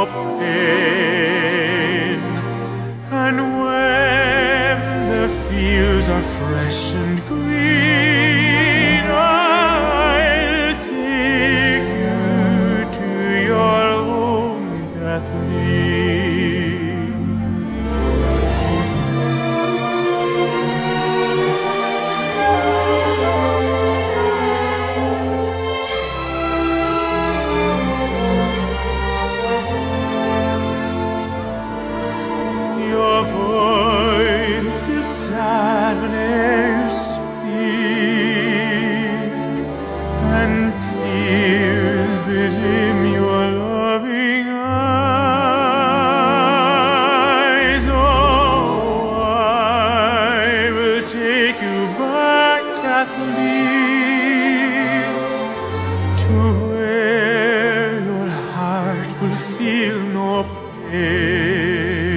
pain. And when the fields are fresh and green, I'll take you to your home, Kathleen. Your voice is sad whene'er you speak, and tears bedim your loving eyes. Oh, I will take you back, Kathleen, to where your heart will feel no pain.